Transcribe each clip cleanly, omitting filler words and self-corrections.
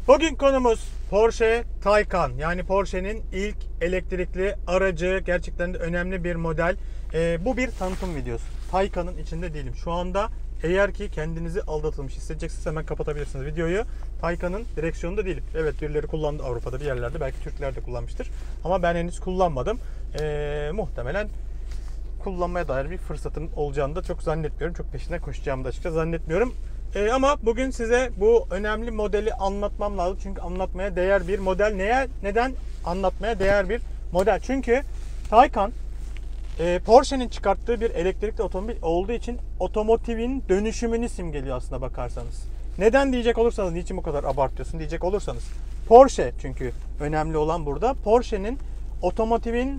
Bugün konumuz Porsche Taycan. Yani Porsche'nin ilk elektrikli aracı. Gerçekten de önemli bir model. Bu bir tanıtım videosu. Taycan'ın içinde değilim. Şu anda eğer ki kendinizi aldatılmış hissedeceksiniz hemen kapatabilirsiniz videoyu. Taycan'ın direksiyonunda değilim. Evet, birileri kullandı Avrupa'da bir yerlerde. Belki Türkler de kullanmıştır. Ama ben henüz kullanmadım. Muhtemelen kullanmaya dair bir fırsatım olacağını da çok zannetmiyorum. Çok peşinden koşacağımı da açıkçası zannetmiyorum. Ama bugün size bu önemli modeli anlatmam lazım. Çünkü anlatmaya değer bir model. Neden anlatmaya değer bir model? Çünkü Taycan Porsche'nin çıkarttığı bir elektrikli otomobil olduğu için otomotivin dönüşümünü simgeliyor aslında bakarsanız. Neden diyecek olursanız, niçin bu kadar abartıyorsun diyecek olursanız. Porsche çünkü önemli olan burada. Porsche'nin otomotivin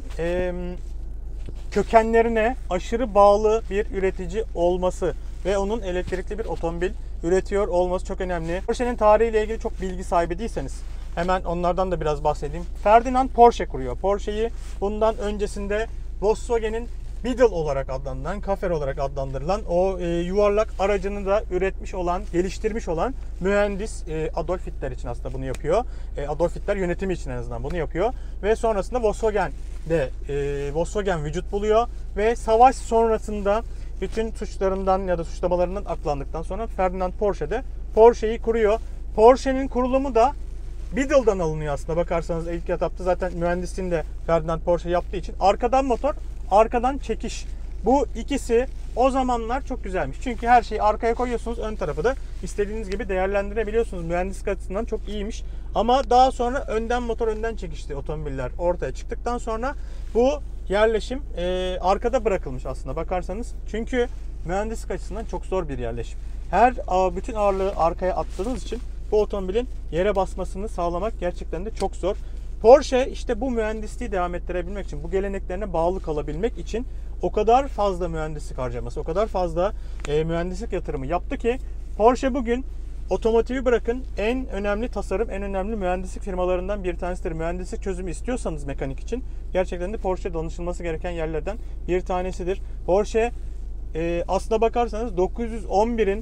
kökenlerine aşırı bağlı bir üretici olması ve onun elektrikli bir otomobil üretiyor olması çok önemli. Porsche'nin tarihiyle ilgili çok bilgi sahibi değilseniz hemen onlardan da biraz bahsedeyim. Ferdinand Porsche kuruyor. Porsche'yi bundan öncesinde Volkswagen'in Beetle olarak adlandırılan, Cafer olarak adlandırılan o yuvarlak aracını da üretmiş olan, geliştirmiş olan mühendis Adolf Hitler için aslında bunu yapıyor. Adolf Hitler yönetimi için en azından bunu yapıyor. Ve sonrasında Volkswagen vücut buluyor ve savaş sonrasında bütün suçlarından ya da suçlamalarından aklandıktan sonra Ferdinand Porsche de Porsche'yi kuruyor. Porsche'nin kurulumu da Beetle'dan alınıyor aslında bakarsanız ilk etapta zaten mühendisliğini de Ferdinand Porsche yaptığı için. Arkadan motor, arkadan çekiş. Bu ikisi o zamanlar çok güzelmiş. Çünkü her şeyi arkaya koyuyorsunuz, ön tarafı da istediğiniz gibi değerlendirebiliyorsunuz. Mühendislik açısından çok iyiymiş. Ama daha sonra önden motor, önden çekişli otomobiller ortaya çıktıktan sonra bu yerleşim arkada bırakılmış aslında bakarsanız. Çünkü mühendislik açısından çok zor bir yerleşim. Bütün ağırlığı arkaya attığınız için bu otomobilin yere basmasını sağlamak gerçekten de çok zor. Porsche işte bu mühendisliği devam ettirebilmek için, bu geleneklerine bağlı kalabilmek için o kadar fazla mühendislik harcaması, o kadar fazla mühendislik yatırımı yaptı ki Porsche bugün otomotivi bırakın en önemli tasarım, en önemli mühendislik firmalarından bir tanesidir. Mühendislik çözümü istiyorsanız mekanik için gerçekten de Porsche danışılması gereken yerlerden bir tanesidir. Porsche aslına bakarsanız 911'in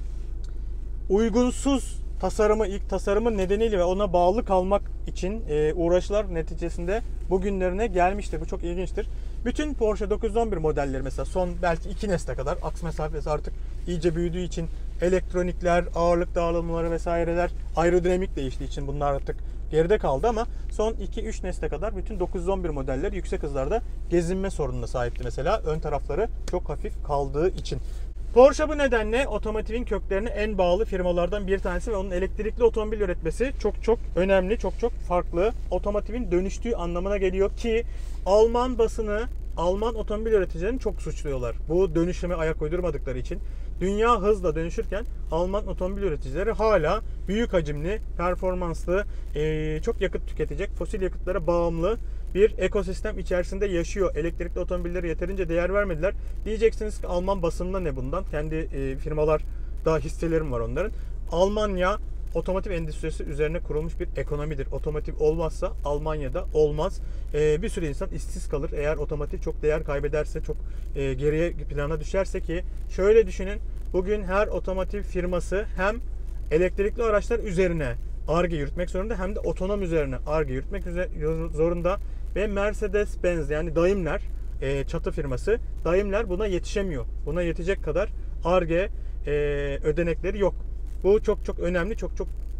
uygunsuz ilk tasarımı nedeniyle ve ona bağlı kalmak için uğraşlar neticesinde bugünlerine gelmiştir. Bu çok ilginçtir. Bütün Porsche 911 modelleri mesela son belki 2 nesle kadar, aks mesafesi artık iyice büyüdüğü için elektronikler, ağırlık dağılımları vesaireler, aerodinamik değiştiği için bunlar artık geride kaldı ama son 2-3 nesle kadar bütün 911 modeller yüksek hızlarda gezinme sorununa sahipti mesela. Ön tarafları çok hafif kaldığı için. Porsche bu nedenle otomotivin köklerine en bağlı firmalardan bir tanesi ve onun elektrikli otomobil üretmesi çok önemli, çok farklı. Otomotivin dönüştüğü anlamına geliyor ki Alman basını, Alman otomobil üreticilerini çok suçluyorlar. Bu dönüşüme ayak uydurmadıkları için. Dünya hızla dönüşürken Alman otomobil üreticileri hala büyük hacimli, performanslı, çok yakıt tüketecek, fosil yakıtlara bağımlı bir ekosistem içerisinde yaşıyor. Elektrikli otomobillere yeterince değer vermediler. Diyeceksiniz ki Alman basınında ne bundan? Kendi firmalar da hisselerim var onların. Almanya otomotiv endüstrisi üzerine kurulmuş bir ekonomidir. Otomotiv olmazsa Almanya'da olmaz. Bir sürü insan işsiz kalır. Eğer otomotiv çok değer kaybederse, çok geriye plana düşerse ki şöyle düşünün. Bugün her otomotiv firması hem elektrikli araçlar üzerine Ar-Ge yürütmek zorunda hem de otonom üzerine Ar-Ge yürütmek zorunda ve Mercedes-Benz yani Daimler çatı firması Daimler buna yetişemiyor. Buna yetecek kadar Ar-Ge ödenekleri yok. Bu çok önemli, çok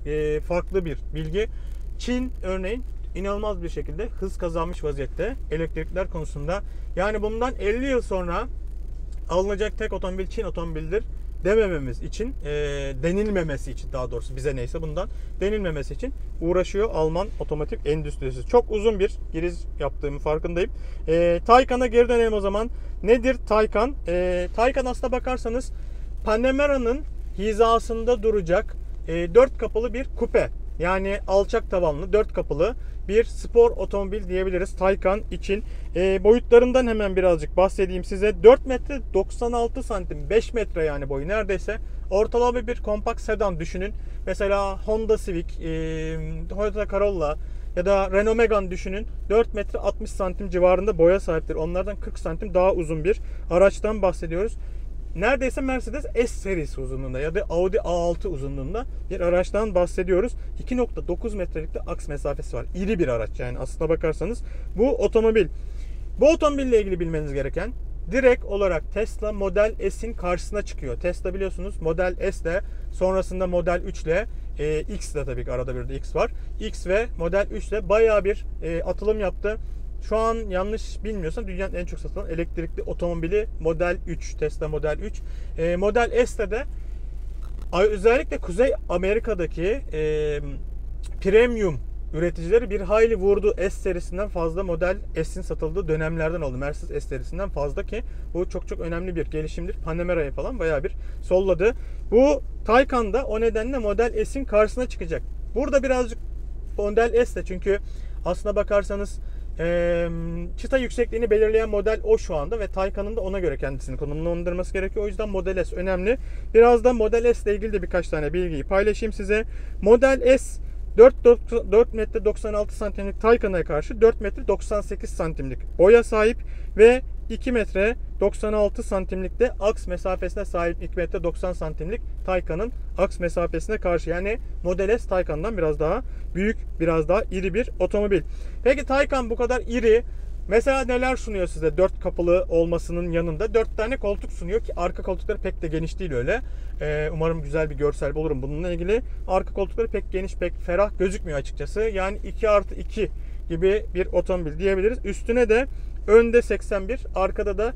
farklı bir bilgi. Çin örneğin inanılmaz bir şekilde hız kazanmış vaziyette elektrikler konusunda. Yani bundan 50 yıl sonra alınacak tek otomobil Çin otomobildir demememiz için, denilmemesi için daha doğrusu bize neyse bundan denilmemesi için uğraşıyor Alman otomotiv endüstrisi. Çok uzun bir giriş yaptığımı farkındayım. Taycan'a geri dönelim o zaman. Nedir Taycan? Taycan aslına bakarsanız Panamera'nın hizasında duracak 4 kapılı bir kupe. Yani alçak tavanlı 4 kapılı bir spor otomobil diyebiliriz Taycan için. Boyutlarından hemen birazcık bahsedeyim size. 4 metre 96 santim, 5 metre yani boyu neredeyse. Ortalama bir kompakt sedan düşünün. Mesela Honda Civic, Toyota Corolla ya da Renault Megane düşünün. 4 metre 60 santim civarında boya sahiptir. Onlardan 40 santim daha uzun bir araçtan bahsediyoruz. neredeyse Mercedes S serisi uzunluğunda ya da Audi A6 uzunluğunda bir araçtan bahsediyoruz. 2.9 metrelik de aks mesafesi var. İri bir araç yani aslına bakarsanız bu otomobil. Bu otomobille ilgili bilmeniz gereken, direkt olarak Tesla Model S'in karşısına çıkıyor. Tesla biliyorsunuz Model S ile sonrasında Model 3 ile X de, tabii ki arada bir de X var. X ve Model 3 ile bayağı bir atılım yaptı. Şu an yanlış bilmiyorsam dünyanın en çok satılan elektrikli otomobili Model 3, Tesla Model 3. Model S'te de özellikle Kuzey Amerika'daki premium üreticileri bir hayli vurdu. S serisinden fazla Model S'in satıldığı dönemlerden oldu. Mercedes S serisinden fazla, ki bu çok çok önemli bir gelişimdir. Panamera'yı falan bayağı bir solladı. Bu Taycan da o nedenle Model S'in karşısına çıkacak. Burada birazcık Model S de, çünkü aslına bakarsanız çıta yüksekliğini belirleyen model o şu anda ve Taycan'ın da ona göre kendisini konumlandırması gerekiyor. O yüzden Model S önemli. Birazdan Model S ile ilgili de birkaç tane bilgiyi paylaşayım size. Model S 4 metre 96 santimlik Taycan'a karşı 4 metre 98 santimlik boya sahip ve 2 metre 96 santimlikte aks mesafesine sahip. 2 metre 90 santimlik Taycan'ın aks mesafesine karşı. Yani Model S Taycan'dan biraz daha büyük, biraz daha iri bir otomobil. Peki Taycan bu kadar iri, mesela neler sunuyor size? 4 kapılı olmasının yanında 4 tane koltuk sunuyor ki arka koltukları pek de geniş değil öyle. Umarım güzel bir görsel bulurum bununla ilgili. Arka koltukları pek geniş, pek ferah gözükmüyor açıkçası. Yani 2+2 gibi bir otomobil diyebiliriz. Üstüne de önde 81, arkada da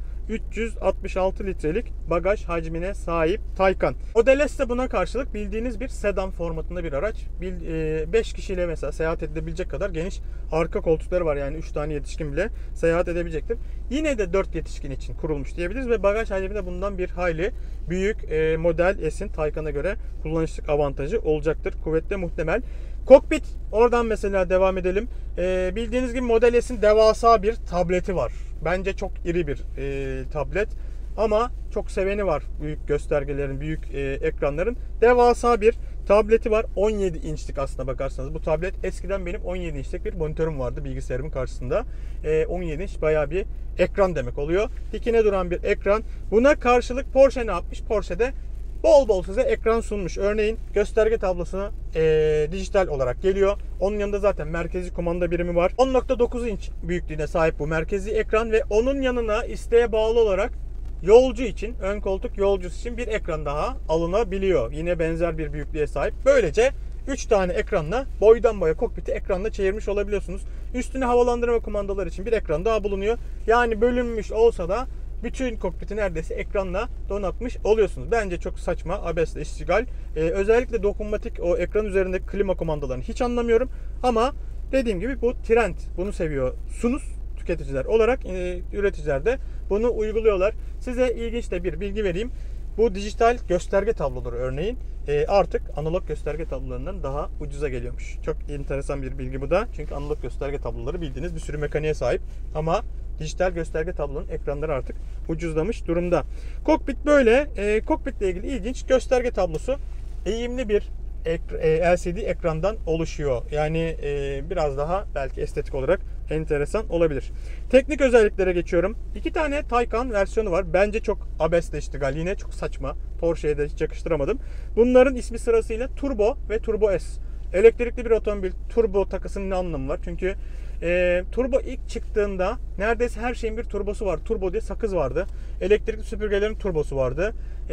366 litrelik bagaj hacmine sahip Taycan. Model S de buna karşılık bildiğiniz bir sedan formatında bir araç. 5 kişiyle mesela seyahat edilebilecek kadar geniş arka koltukları var. Yani 3 tane yetişkin bile seyahat edebilecektir. Yine de 4 yetişkin için kurulmuş diyebiliriz ve bagaj hacmi de bundan bir hayli büyük. Model S'in Taycan'a göre kullanışlık avantajı olacaktır. Kuvvetle muhtemel. Kokpit, oradan mesela devam edelim. Bildiğiniz gibi Model S'in devasa bir tableti var. Bence çok iri bir tablet. Ama çok seveni var büyük göstergelerin, büyük ekranların. Devasa bir tableti var. 17 inçlik aslına bakarsanız. Bu tablet, eskiden benim 17 inçlik bir monitörüm vardı bilgisayarımın karşısında. 17 inç bayağı bir ekran demek oluyor. Dikine duran bir ekran. Buna karşılık Porsche ne yapmış? Porsche'de bol bol size ekran sunmuş. Örneğin gösterge tablosuna dijital olarak geliyor. Onun yanında zaten merkezi kumanda birimi var. 10.9 inç büyüklüğüne sahip bu merkezi ekran ve onun yanına isteğe bağlı olarak yolcu için, ön koltuk yolcusu için bir ekran daha alınabiliyor. Yine benzer bir büyüklüğe sahip. Böylece 3 tane ekranla boydan boya kokpiti ekranla çevirmiş olabiliyorsunuz. Üstüne havalandırma kumandaları için bir ekran daha bulunuyor. Yani bölünmüş olsa da bütün kokpiti neredeyse ekranla donatmış oluyorsunuz. Bence çok saçma, abesle iştigal. Özellikle dokunmatik o ekran üzerindeki klima kumandalarını hiç anlamıyorum. Ama dediğim gibi bu trend. Bunu seviyorsunuz tüketiciler olarak. Üreticiler de bunu uyguluyorlar. Size ilginç de bir bilgi vereyim. Bu dijital gösterge tabloları örneğin artık analog gösterge tablolarından daha ucuza geliyormuş. Çok enteresan bir bilgi bu da. Çünkü analog gösterge tabloları bildiğiniz bir sürü mekaniğe sahip. Ama dijital gösterge tablonun ekranları artık ucuzlamış durumda. Kokpit böyle. Kokpitle ilgili ilginç, gösterge tablosu eğimli bir LCD ekrandan oluşuyor. Yani biraz daha belki estetik olarak enteresan olabilir. Teknik özelliklere geçiyorum. 2 tane Taycan versiyonu var. Bence çok abesle iştigal. Yine çok saçma. Porsche'ye de hiç yakıştıramadım. Bunların ismi sırasıyla Turbo ve Turbo S. Elektrikli bir otomobil. Turbo takısının ne anlamı var? Çünkü turbo ilk çıktığında neredeyse her şeyin bir turbosu var. Turbo diye sakız vardı. Elektrikli süpürgelerin turbosu vardı.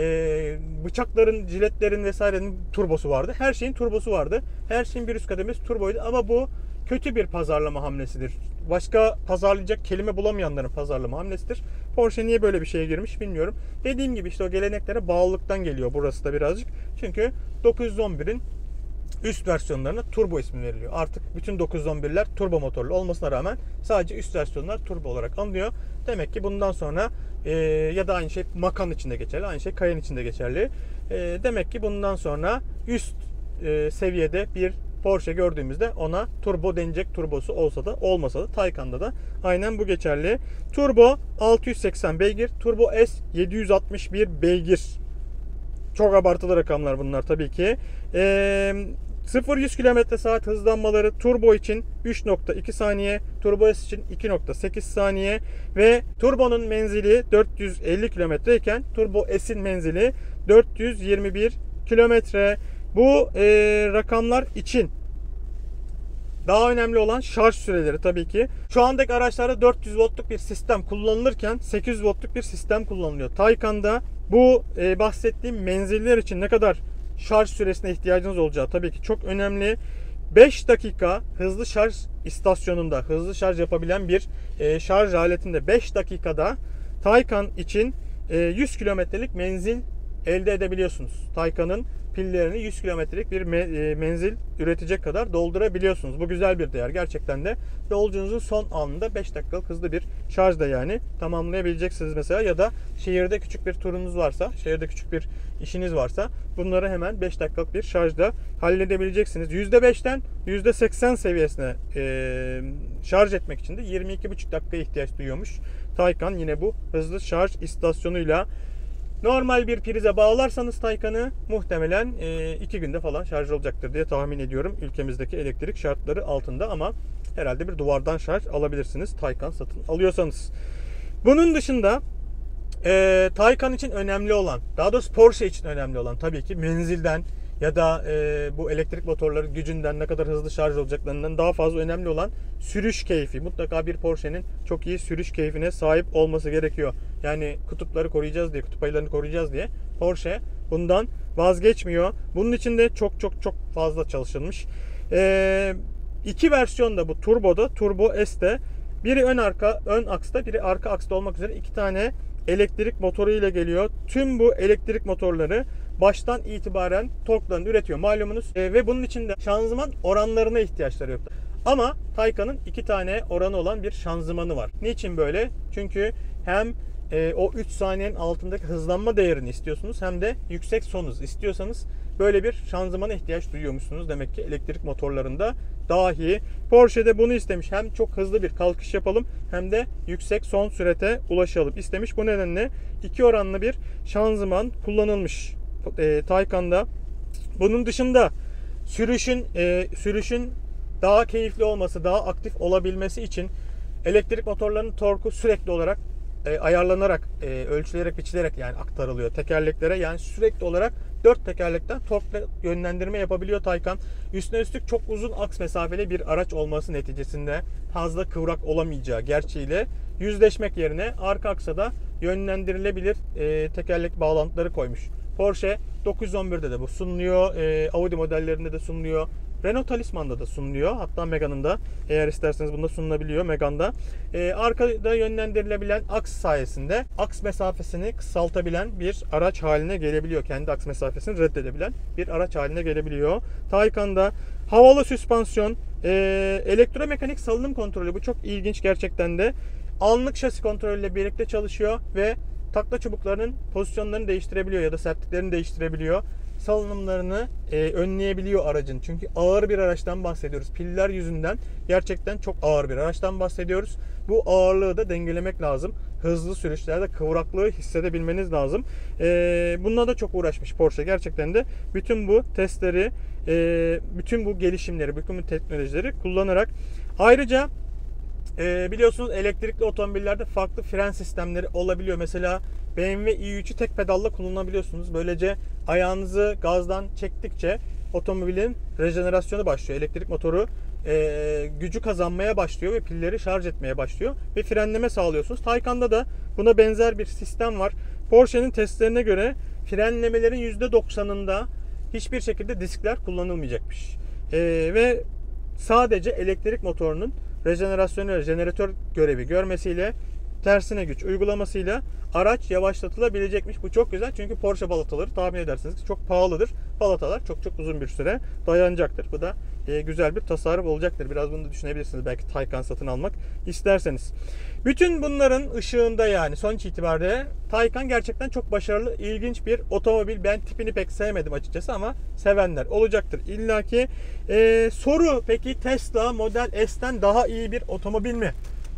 Bıçakların, jiletlerin vesairenin turbosu vardı. Her şeyin turbosu vardı. Her şeyin bir üst kademesi turboydu. Ama bu kötü bir pazarlama hamlesidir. Başka pazarlayacak kelime bulamayanların pazarlama hamlesidir. Porsche niye böyle bir şeye girmiş bilmiyorum. Dediğim gibi işte o geleneklere bağlılıktan geliyor burası da birazcık. Çünkü 911'in üst versiyonlarına turbo ismi veriliyor. Artık bütün 911'ler turbo motorlu olmasına rağmen sadece üst versiyonlar turbo olarak anılıyor. Demek ki bundan sonra ya da aynı şey Macan için de geçerli, aynı şey Cayenne için de geçerli. Demek ki bundan sonra üst seviyede bir Porsche gördüğümüzde ona turbo denecek, turbosu olsa da olmasa da. Taycan'da da aynen bu geçerli. Turbo 680 beygir, Turbo S 761 beygir. Çok abartılı rakamlar bunlar tabii ki. 0-100 km/saat hızlanmaları turbo için 3.2 saniye, Turbo S için 2.8 saniye ve turbonun menzili 450 km iken Turbo S'in menzili 421 kilometre. Bu rakamlar için daha önemli olan şarj süreleri tabii ki. Şu andaki araçlarda 400 voltluk bir sistem kullanılırken 800 voltluk bir sistem kullanılıyor. Taycan'da bu bahsettiğim menziller için ne kadar şarj süresine ihtiyacınız olacağı tabii ki çok önemli. 5 dakika hızlı şarj istasyonunda hızlı şarj yapabilen bir şarj aletinde 5 dakikada Taycan için 100 kilometrelik menzil elde edebiliyorsunuz. Taycan'ın pillerini 100 kilometrelik bir menzil üretecek kadar doldurabiliyorsunuz. Bu güzel bir değer. Gerçekten de yolcunuzun son anında 5 dakikalık hızlı bir şarjda yani tamamlayabileceksiniz mesela, ya da şehirde küçük bir turunuz varsa, şehirde küçük bir işiniz varsa bunları hemen 5 dakikalık bir şarjda halledebileceksiniz. %5'ten %80 seviyesine şarj etmek için de 22,5 dakikaya ihtiyaç duyuyormuş Taycan yine bu hızlı şarj istasyonuyla. Normal bir prize bağlarsanız Taycan'ı muhtemelen 2 günde falan şarj olacaktır diye tahmin ediyorum. Ülkemizdeki elektrik şartları altında, ama herhalde bir duvardan şarj alabilirsiniz Taycan satın alıyorsanız. Bunun dışında Taycan için önemli olan, daha doğrusu Porsche için önemli olan tabii ki menzilden ya da bu elektrik motorları gücünden, ne kadar hızlı şarj olacaklarından daha fazla önemli olan sürüş keyfi. Mutlaka bir Porsche'nin çok iyi sürüş keyfine sahip olması gerekiyor. Yani kutupları koruyacağız diye, kutup ayılarını koruyacağız diye Porsche bundan vazgeçmiyor. Bunun için de çok fazla çalışılmış. İki versiyonda bu turboda, Turbo S'te, biri ön aksta, biri arka aksta olmak üzere 2 tane elektrik motoru ile geliyor. Tüm bu elektrik motorları baştan itibaren torklarını üretiyor malumunuz. Ve bunun için de şanzıman oranlarına ihtiyaçları yok. Ama Taycan'ın 2 tane oranı olan bir şanzımanı var. Niçin böyle? Çünkü hem o 3 saniyenin altındaki hızlanma değerini istiyorsunuz, hem de yüksek son hız istiyorsanız böyle bir şanzımana ihtiyaç duyuyormuşsunuz. Demek ki elektrik motorlarında dahi. Porsche'de bunu istemiş. Hem çok hızlı bir kalkış yapalım, hem de yüksek son sürete ulaşalım istemiş. Bu nedenle 2 oranlı bir şanzıman kullanılmış Taycan'da. Bunun dışında sürüşün daha keyifli olması, daha aktif olabilmesi için elektrik motorlarının torku sürekli olarak ayarlanarak, ölçülerek, biçilerek yani aktarılıyor tekerleklere. Yani sürekli olarak 4 tekerlekten torkla yönlendirme yapabiliyor Taycan. Üstüne üstlük çok uzun aks mesafeli bir araç olması neticesinde fazla kıvrak olamayacağı gerçeğiyle yüzleşmek yerine arka aksa da yönlendirilebilir tekerlek bağlantıları koymuş. Porsche 911'de de bu sunuluyor. Audi modellerinde de sunuluyor. Renault Talisman'da da sunuluyor. Hatta Megane'ın da, eğer isterseniz bunda sunulabiliyor Megane'da. Arkada yönlendirilebilen aks sayesinde aks mesafesini kısaltabilen bir araç haline gelebiliyor. Kendi aks mesafesini reddedebilen bir araç haline gelebiliyor. Taycan'da havalı süspansiyon, elektromekanik salınım kontrolü, bu çok ilginç gerçekten de. Anlık şasi kontrolüyle birlikte çalışıyor ve takla çubuklarının pozisyonlarını değiştirebiliyor ya da sertliklerini değiştirebiliyor. Salınımlarını önleyebiliyor aracın. Çünkü ağır bir araçtan bahsediyoruz. Piller yüzünden gerçekten çok ağır bir araçtan bahsediyoruz. Bu ağırlığı da dengelemek lazım. Hızlı sürüşlerde kıvraklığı hissedebilmeniz lazım. Bununla da çok uğraşmış Porsche. Gerçekten de bütün bu testleri, bütün bu gelişimleri, bütün bu teknolojileri kullanarak. Ayrıca biliyorsunuz elektrikli otomobillerde farklı fren sistemleri olabiliyor. Mesela BMW i3'ü tek pedalla kullanabiliyorsunuz. Böylece ayağınızı gazdan çektikçe otomobilin rejenerasyonu başlıyor. Elektrik motoru gücü kazanmaya başlıyor ve pilleri şarj etmeye başlıyor ve frenleme sağlıyorsunuz. Taycan'da da buna benzer bir sistem var. Porsche'nin testlerine göre frenlemelerin %90'ında hiçbir şekilde diskler kullanılmayacakmış. Ve sadece elektrik motorunun rejenerasyonu, jeneratör görevi görmesiyle, tersine güç uygulamasıyla araç yavaşlatılabilecekmiş. Bu çok güzel, çünkü Porsche balataları tahmin edersiniz ki çok pahalıdır. Balatalar çok uzun bir süre dayanacaktır. Bu da güzel bir tasarruf olacaktır. Biraz bunu da düşünebilirsiniz belki Taycan satın almak isterseniz. Bütün bunların ışığında, yani sonuç itibariyle Taycan gerçekten çok başarılı, ilginç bir otomobil. Ben tipini pek sevmedim açıkçası, ama sevenler olacaktır İlla ki. Soru, peki Tesla Model S'ten daha iyi bir otomobil mi?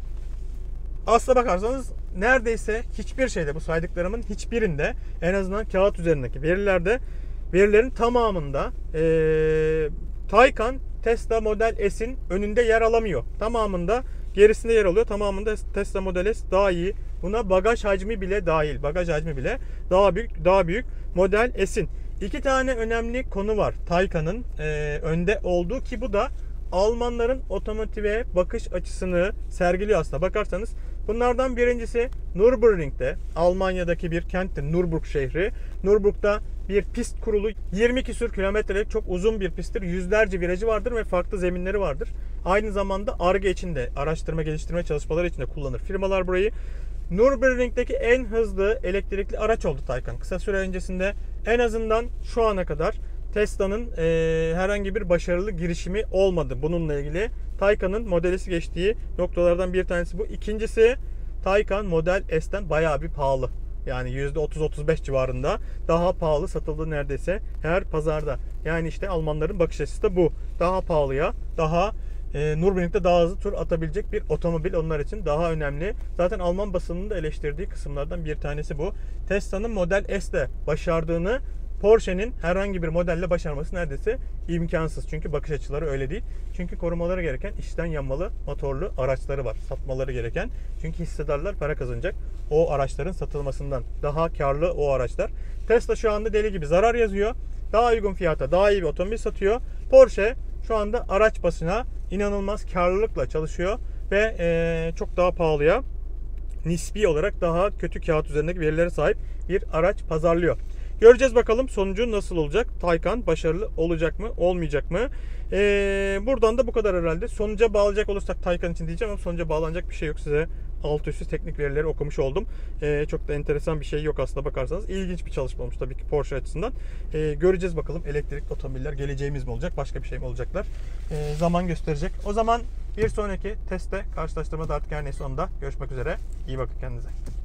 Aslına bakarsanız neredeyse hiçbir şeyde, bu saydıklarımın hiçbirinde, en azından kağıt üzerindeki verilerin tamamında Taycan Tesla Model S'in önünde yer alamıyor. Tamamında gerisinde yer alıyor. Tamamında Tesla Model S daha iyi. Buna bagaj hacmi bile dahil. Bagaj hacmi bile daha büyük Model S'in. İki tane önemli konu var Taycan'ın önde olduğu, ki bu da Almanların otomotive bakış açısını sergiliyor aslında bakarsanız. Bunlardan birincisi Nürburgring'de, Almanya'daki bir kenttir, Nürburg şehri. Nürburg'da bir pist kurulu, 20 küsür kilometrelik çok uzun bir pisttir. Yüzlerce virajı vardır ve farklı zeminleri vardır. Aynı zamanda Ar-Ge içinde, araştırma geliştirme çalışmaları içinde kullanır firmalar burayı. Nürburgring'deki en hızlı elektrikli araç oldu Taycan. Kısa süre öncesinde, en azından şu ana kadar Tesla'nın herhangi bir başarılı girişimi olmadı bununla ilgili. Taycan'ın Model S'i geçtiği noktalardan bir tanesi bu. İkincisi, Taycan Model S'ten bayağı bir pahalı. Yani %30-35 civarında daha pahalı satıldı neredeyse her pazarda. Yani işte Almanların bakış açısı da bu. Daha pahalıya, daha Nürburgring'de daha hızlı tur atabilecek bir otomobil onlar için daha önemli. Zaten Alman basınının da eleştirdiği kısımlardan bir tanesi bu. Tesla'nın Model S'de başardığını Porsche'nin herhangi bir modelle başarması neredeyse imkansız. Çünkü bakış açıları öyle değil. Çünkü korumaları gereken içten yanmalı motorlu araçları var. Satmaları gereken. Çünkü hissedarlar para kazanacak o araçların satılmasından. Daha karlı o araçlar. Tesla şu anda deli gibi zarar yazıyor. Daha uygun fiyata daha iyi bir otomobil satıyor. Porsche şu anda araç basına inanılmaz karlılıkla çalışıyor ve çok daha pahalıya, nispi olarak daha kötü kağıt üzerindeki verilere sahip bir araç pazarlıyor. Göreceğiz bakalım sonucu nasıl olacak? Taycan başarılı olacak mı, olmayacak mı? Buradan da bu kadar herhalde. Sonuca bağlayacak olursak Taycan için diyeceğim ama sonuca bağlanacak bir şey yok. Size alt üstü teknik verileri okumuş oldum. Çok da enteresan bir şey yok aslında bakarsanız. İlginç bir çalışma olmuş tabii ki Porsche açısından. Göreceğiz bakalım elektrikli otomobiller geleceğimiz mi olacak, başka bir şey mi olacaklar? Zaman gösterecek. O zaman bir sonraki testte, karşılaştırmada artık her neyse onda görüşmek üzere. İyi bakın kendinize.